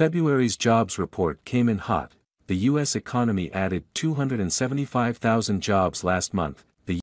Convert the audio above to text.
February's jobs report came in hot. The U.S. economy added 275,000 jobs last month,